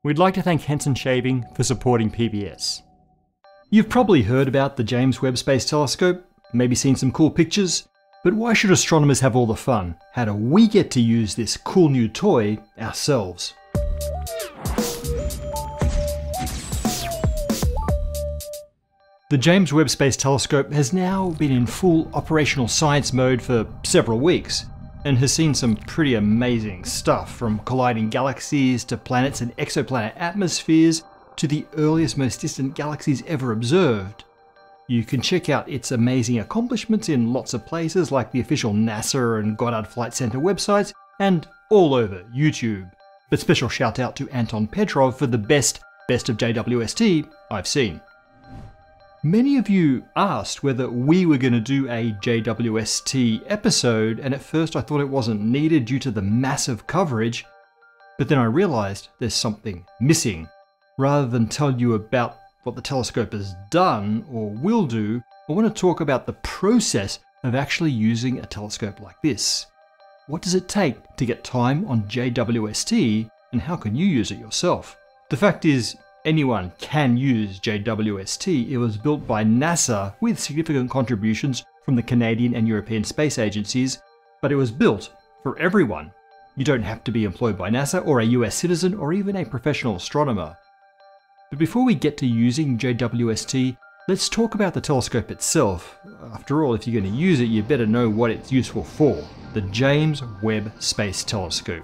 We'd like to thank Henson Shaving for supporting PBS. You've probably heard about the James Webb Space Telescope, maybe seen some cool pictures, but why should astronomers have all the fun? How do we get to use this cool new toy ourselves? The James Webb Space Telescope has now been in full operational science mode for several weeks, and has seen some pretty amazing stuff, from colliding galaxies to planets and exoplanet atmospheres to the earliest, most distant galaxies ever observed. You can check out its amazing accomplishments in lots of places like the official NASA and Goddard Flight Center websites, and all over YouTube. But special shout out to Anton Petrov for the best of JWST I've seen. Many of you asked whether we were going to do a JWST episode, and at first I thought it wasn't needed due to the massive coverage, but then I realized there's something missing. Rather than tell you about what the telescope has done or will do, I want to talk about the process of actually using a telescope like this. What does it take to get time on JWST, and how can you use it yourself? The fact is, anyone can use JWST. It was built by NASA with significant contributions from the Canadian and European space agencies, but it was built for everyone. You don't have to be employed by NASA or a US citizen or even a professional astronomer. But before we get to using JWST, let's talk about the telescope itself. After all, if you're going to use it, you better know what it's useful for. The James Webb Space Telescope,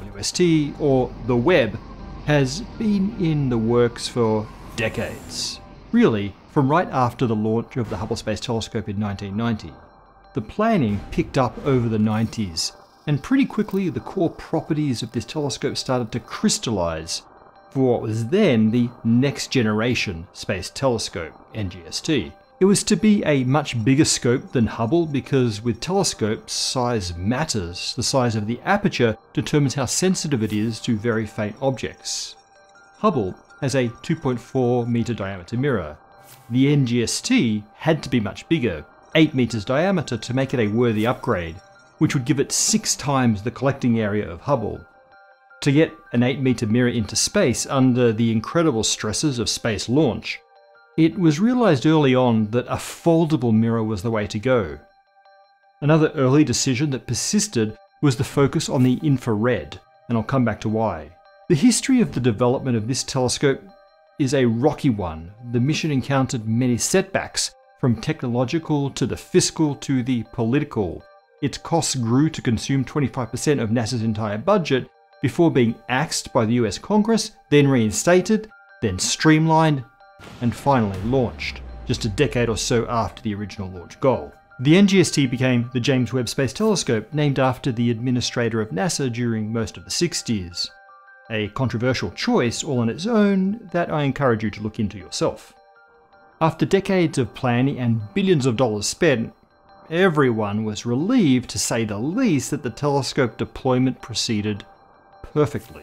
JWST, or the Webb, has been in the works for decades. Really, from right after the launch of the Hubble Space Telescope in 1990. The planning picked up over the 90s, and pretty quickly the core properties of this telescope started to crystallize for what was then the Next Generation Space Telescope, NGST. It was to be a much bigger scope than Hubble because with telescopes, size matters. The size of the aperture determines how sensitive it is to very faint objects. Hubble has a 2.4 meter diameter mirror. The NGST had to be much bigger, 8 meters diameter, to make it a worthy upgrade, which would give it 6 times the collecting area of Hubble. To get an 8 meter mirror into space under the incredible stresses of space launch, it was realized early on that a foldable mirror was the way to go. Another early decision that persisted was the focus on the infrared, and I'll come back to why. The history of the development of this telescope is a rocky one. The mission encountered many setbacks, from technological to the fiscal to the political. Its costs grew to consume 25% of NASA's entire budget before being axed by the US Congress, then reinstated, then streamlined, and finally launched, just a decade or so after the original launch goal. The NGST became the James Webb Space Telescope, named after the administrator of NASA during most of the 60s. A controversial choice all on its own that I encourage you to look into yourself. After decades of planning and billions of dollars spent, everyone was relieved, to say the least, that the telescope deployment proceeded perfectly.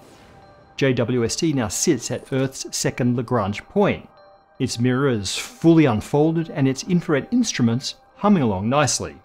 JWST now sits at Earth's second Lagrange point. Its mirror is fully unfolded and its infrared instruments humming along nicely.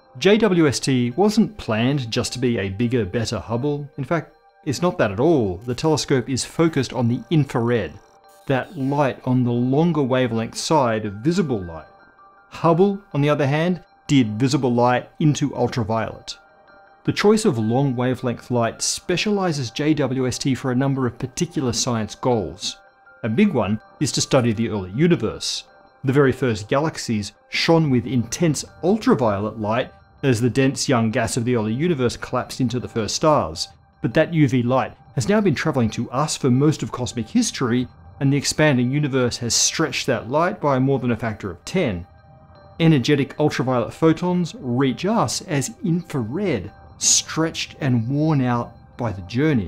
JWST wasn't planned just to be a bigger, better Hubble. In fact, it's not that at all. The telescope is focused on the infrared, that light on the longer wavelength side of visible light. Hubble, on the other hand, did visible light into ultraviolet. The choice of long wavelength light specializes JWST for a number of particular science goals. A big one is to study the early universe. The very first galaxies shone with intense ultraviolet light as the dense young gas of the early universe collapsed into the first stars. But that UV light has now been traveling to us for most of cosmic history, and the expanding universe has stretched that light by more than a factor of 10. Energetic ultraviolet photons reach us as infrared, stretched and worn out by the journey.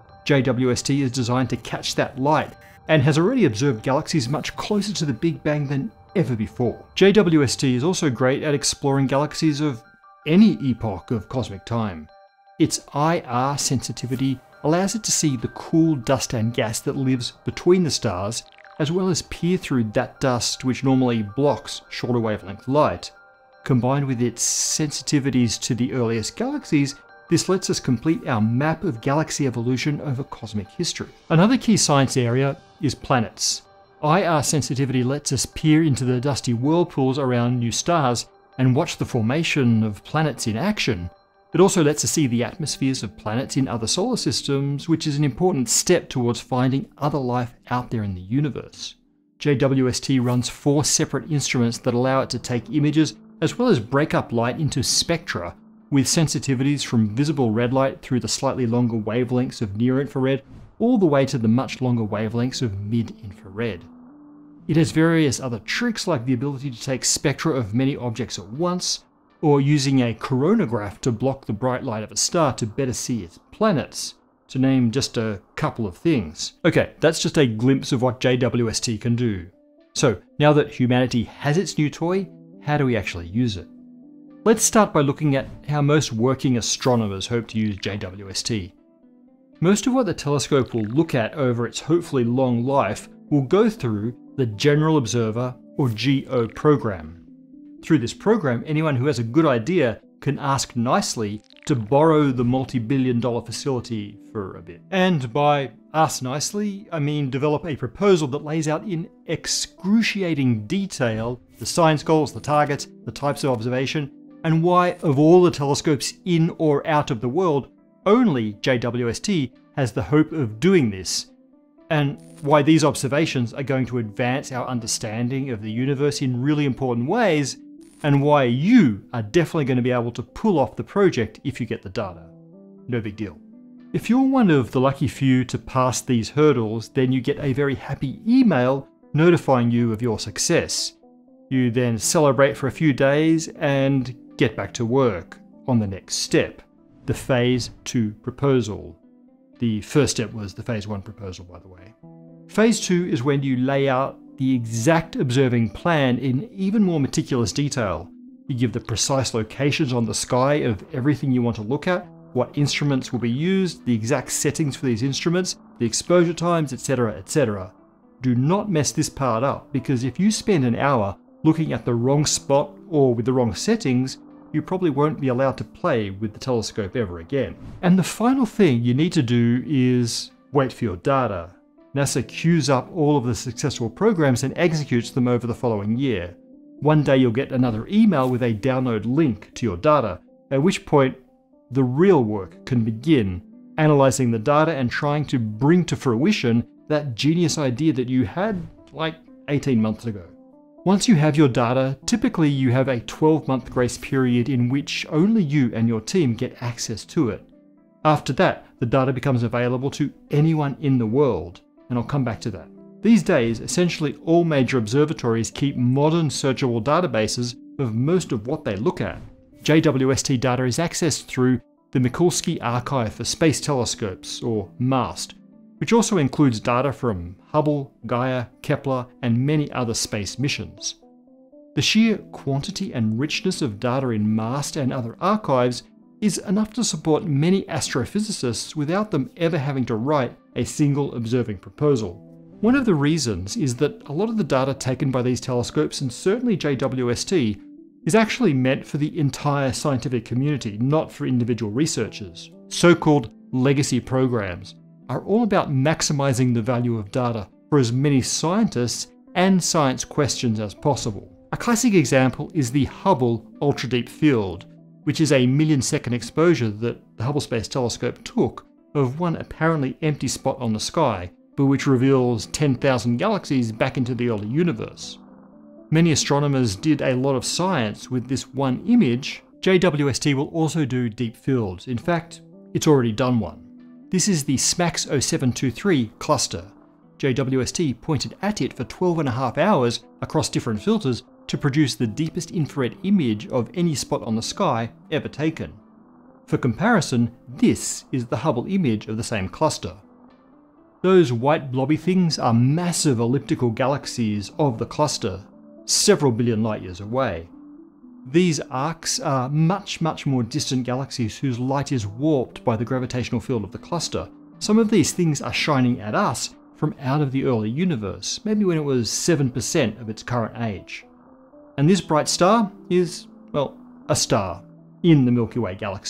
JWST is designed to catch that light, and has already observed galaxies much closer to the Big Bang than ever before. JWST is also great at exploring galaxies of any epoch of cosmic time. Its IR sensitivity allows it to see the cool dust and gas that lives between the stars, as well as peer through that dust which normally blocks shorter wavelength light. Combined with its sensitivities to the earliest galaxies, This lets us complete our map of galaxy evolution over cosmic history. Another key science area is planets. IR sensitivity lets us peer into the dusty whirlpools around new stars and watch the formation of planets in action. It also lets us see the atmospheres of planets in other solar systems, which is an important step towards finding other life out there in the universe. JWST runs 4 separate instruments that allow it to take images as well as break up light into spectra, with sensitivities from visible red light through the slightly longer wavelengths of near-infrared all the way to the much longer wavelengths of mid-infrared. It has various other tricks like the ability to take spectra of many objects at once, or using a coronagraph to block the bright light of a star to better see its planets, to name just a couple of things. Okay, that's just a glimpse of what JWST can do. So, now that humanity has its new toy, how do we actually use it? Let's start by looking at how most working astronomers hope to use JWST. Most of what the telescope will look at over its hopefully long life will go through the General Observer, or GO program. Through this program, anyone who has a good idea can ask nicely to borrow the multi-billion-dollar facility for a bit. And by ask nicely, I mean develop a proposal that lays out in excruciating detail the science goals, the targets, the types of observation, and why, of all the telescopes in or out of the world, only JWST has the hope of doing this, and why these observations are going to advance our understanding of the universe in really important ways, and why you are definitely going to be able to pull off the project if you get the data. No big deal. If you're one of the lucky few to pass these hurdles, then you get a very happy email notifying you of your success. You then celebrate for a few days and get back to work on the next step, the Phase 2 proposal. The first step was the Phase 1 proposal, by the way. Phase 2 is when you lay out the exact observing plan in even more meticulous detail. You give the precise locations on the sky of everything you want to look at, what instruments will be used, the exact settings for these instruments, the exposure times, etc., etc. Do not mess this part up, because if you spend an hour looking at the wrong spot or with the wrong settings, you probably won't be allowed to play with the telescope ever again. And the final thing you need to do is wait for your data. NASA queues up all of the successful programs and executes them over the following year. One day you'll get another email with a download link to your data, at which point the real work can begin, analysing the data and trying to bring to fruition that genius idea that you had like 18 months ago. Once you have your data, typically you have a 12-month grace period in which only you and your team get access to it. After that, the data becomes available to anyone in the world, and I'll come back to that. These days, essentially all major observatories keep modern searchable databases of most of what they look at. JWST data is accessed through the Mikulski Archive for Space Telescopes, or MAST, which also includes data from Hubble, Gaia, Kepler, and many other space missions. The sheer quantity and richness of data in MAST and other archives is enough to support many astrophysicists without them ever having to write a single observing proposal. One of the reasons is that a lot of the data taken by these telescopes, and certainly JWST, is actually meant for the entire scientific community, not for individual researchers. So-called legacy programs are all about maximizing the value of data for as many scientists and science questions as possible. A classic example is the Hubble Ultra Deep Field, which is a million-second exposure that the Hubble Space Telescope took of one apparently empty spot on the sky, but which reveals 10,000 galaxies back into the early universe. Many astronomers did a lot of science with this one image. JWST will also do deep fields. In fact, it's already done one. This is the SMACS 0723 cluster. JWST pointed at it for 12.5 hours across different filters to produce the deepest infrared image of any spot on the sky ever taken. For comparison, this is the Hubble image of the same cluster. Those white blobby things are massive elliptical galaxies of the cluster, several billion light years away. These arcs are much more distant galaxies whose light is warped by the gravitational field of the cluster. Some of these things are shining at us from out of the early universe, maybe when it was 7% of its current age. And this bright star is, well, a star in the Milky Way galaxy.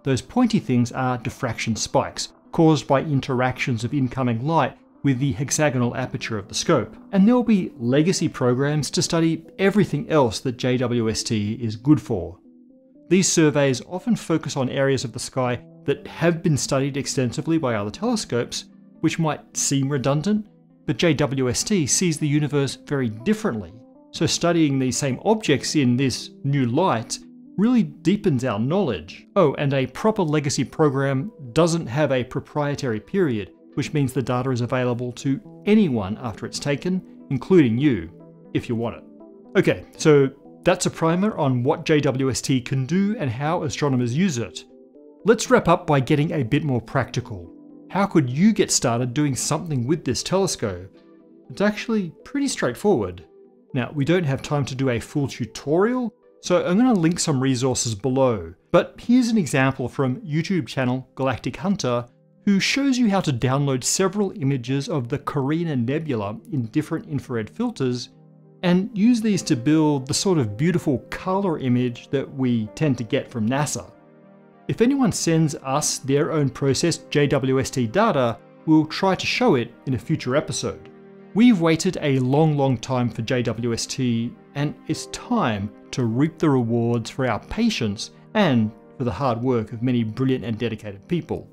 Those pointy things are diffraction spikes, caused by interactions of incoming light with the hexagonal aperture of the scope. And there will be legacy programs to study everything else that JWST is good for. These surveys often focus on areas of the sky that have been studied extensively by other telescopes, which might seem redundant, but JWST sees the universe very differently. So studying these same objects in this new light really deepens our knowledge. Oh, and a proper legacy program doesn't have a proprietary period, which means the data is available to anyone after it's taken, including you, if you want it. Okay, so that's a primer on what JWST can do and how astronomers use it. Let's wrap up by getting a bit more practical. How could you get started doing something with this telescope? It's actually pretty straightforward. Now, we don't have time to do a full tutorial, so I'm going to link some resources below. But here's an example from YouTube channel Galactic Hunter, who shows you how to download several images of the Carina Nebula in different infrared filters and use these to build the sort of beautiful color image that we tend to get from NASA. If anyone sends us their own processed JWST data, we'll try to show it in a future episode. We've waited a long time for JWST, and it's time to reap the rewards for our patience and for the hard work of many brilliant and dedicated people.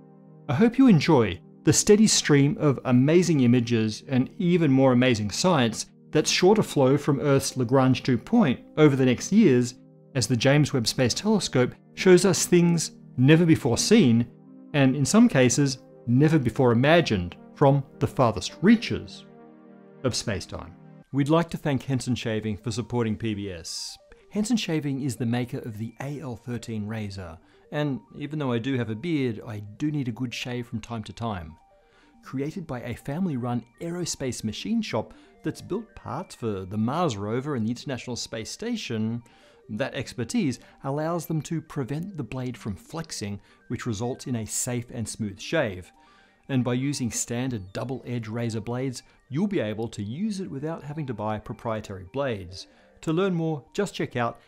I hope you enjoy the steady stream of amazing images and even more amazing science that's sure to flow from Earth's Lagrange 2 point over the next years as the James Webb Space Telescope shows us things never before seen, and in some cases, never before imagined, from the farthest reaches of spacetime. We'd like to thank Henson Shaving for supporting PBS. Henson Shaving is the maker of the AL13 razor, and even though I do have a beard, I do need a good shave from time to time. Created by a family-run aerospace machine shop that's built parts for the Mars rover and the International Space Station, that expertise allows them to prevent the blade from flexing, which results in a safe and smooth shave. And by using standard double-edge razor blades, you'll be able to use it without having to buy proprietary blades. To learn more, just check out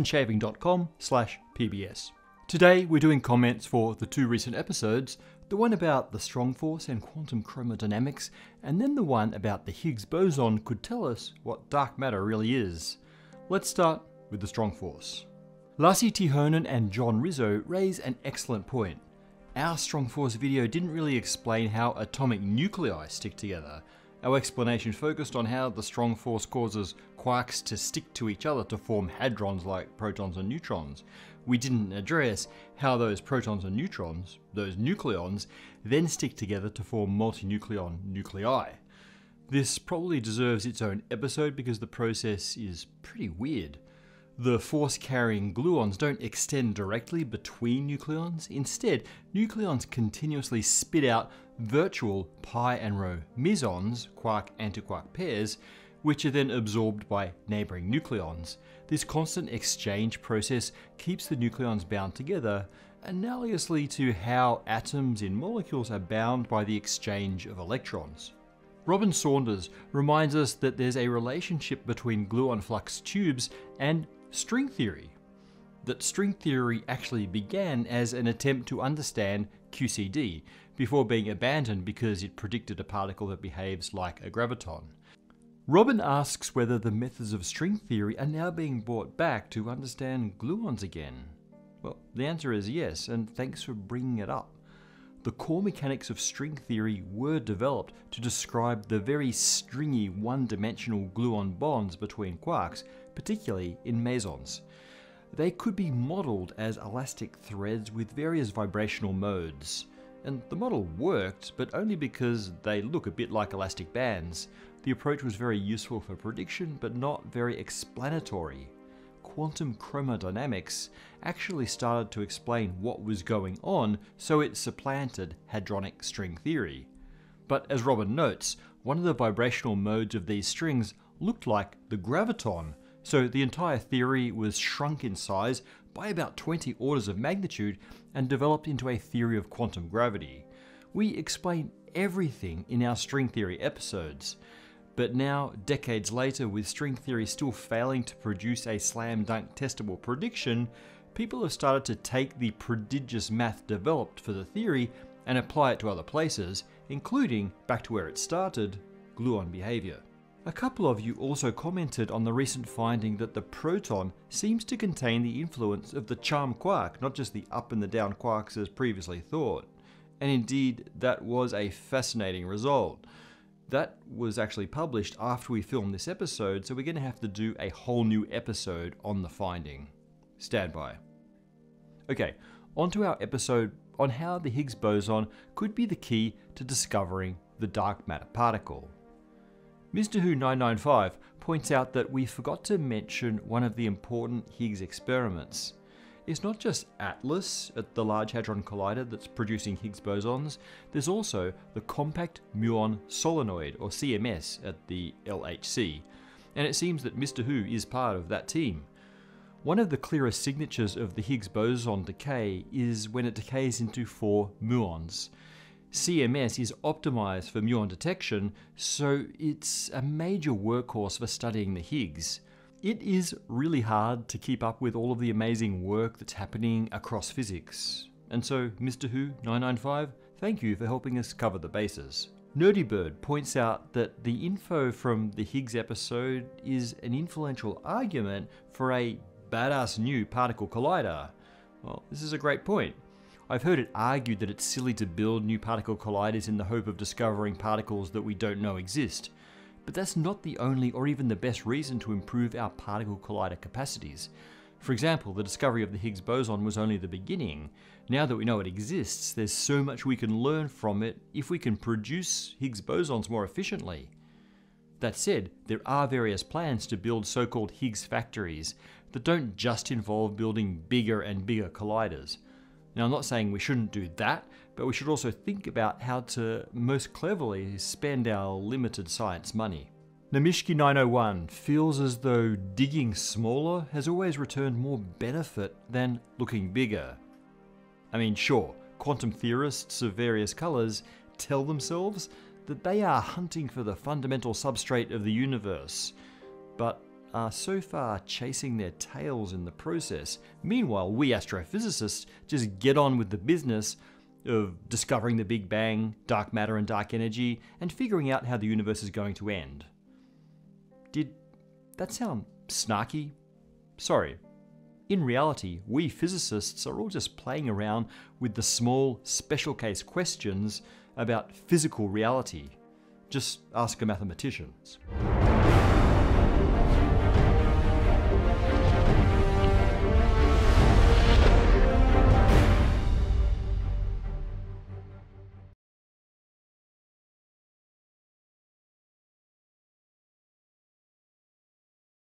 hensonshaving.com/PBS. Today we're doing comments for the 2 recent episodes, the one about the strong force and quantum chromodynamics, and then the one about the Higgs boson could tell us what dark matter really is. Let's start with the strong force. Lassi Tihonen and John Rizzo raise an excellent point. Our strong force video didn't really explain how atomic nuclei stick together. Our explanation focused on how the strong force causes quarks to stick to each other to form hadrons like protons and neutrons. We didn't address how those protons and neutrons, those nucleons, then stick together to form multinucleon nuclei. This probably deserves its own episode because the process is pretty weird. The force-carrying gluons don't extend directly between nucleons. Instead, nucleons continuously spit out virtual pi and rho mesons, quark-antiquark pairs, which are then absorbed by neighboring nucleons. This constant exchange process keeps the nucleons bound together, analogously to how atoms in molecules are bound by the exchange of electrons. Robin Saunders reminds us that there's a relationship between gluon flux tubes and string theory. That string theory actually began as an attempt to understand QCD before being abandoned because it predicted a particle that behaves like a graviton. Robin asks whether the methods of string theory are now being brought back to understand gluons again. Well, the answer is yes, and thanks for bringing it up. The core mechanics of string theory were developed to describe the very stringy one-dimensional gluon bonds between quarks, particularly in mesons. They could be modelled as elastic threads with various vibrational modes. And the model worked, but only because they look a bit like elastic bands. The approach was very useful for prediction, but not very explanatory. Quantum chromodynamics actually started to explain what was going on, so it supplanted hadronic string theory. But as Robin notes, one of the vibrational modes of these strings looked like the graviton, so the entire theory was shrunk in size by about 20 orders of magnitude and developed into a theory of quantum gravity. We explain everything in our string theory episodes. But now, decades later, with string theory still failing to produce a slam dunk testable prediction, people have started to take the prodigious math developed for the theory and apply it to other places, including back to where it started, gluon behavior. A couple of you also commented on the recent finding that the proton seems to contain the influence of the charm quark, not just the up and the down quarks as previously thought. And indeed, that was a fascinating result. That was actually published after we filmed this episode, so we're going to have to do a whole new episode on the finding. Stand by. Okay, on to our episode on how the Higgs boson could be the key to discovering the dark matter particle. Mr. Who 995 points out that we forgot to mention one of the important Higgs experiments. It's not just ATLAS at the Large Hadron Collider that's producing Higgs bosons, there's also the Compact Muon Solenoid, or CMS, at the LHC, and it seems that Mr. Who is part of that team. One of the clearest signatures of the Higgs boson decay is when it decays into 4 muons. CMS is optimized for muon detection, so it's a major workhorse for studying the Higgs. It is really hard to keep up with all of the amazing work that's happening across physics. And so, Mr. Who 995, thank you for helping us cover the bases. Nerdybird points out that the info from the Higgs episode is an influential argument for a badass new particle collider. Well, this is a great point. I've heard it argued that it's silly to build new particle colliders in the hope of discovering particles that we don't know exist. But that's not the only or even the best reason to improve our particle collider capacities. For example, the discovery of the Higgs boson was only the beginning. Now that we know it exists, there's so much we can learn from it if we can produce Higgs bosons more efficiently. That said, there are various plans to build so-called Higgs factories that don't just involve building bigger and bigger colliders. Now, I'm not saying we shouldn't do that, but we should also think about how to most cleverly spend our limited science money. Namishki 901 feels as though digging smaller has always returned more benefit than looking bigger. I mean, sure, quantum theorists of various colours tell themselves that they are hunting for the fundamental substrate of the universe, but are so far chasing their tails in the process. Meanwhile, we astrophysicists just get on with the business of discovering the Big Bang, dark matter and dark energy, and figuring out how the universe is going to end. Did that sound snarky? Sorry. In reality, we physicists are all just playing around with the small, special case questions about physical reality. Just ask a mathematician.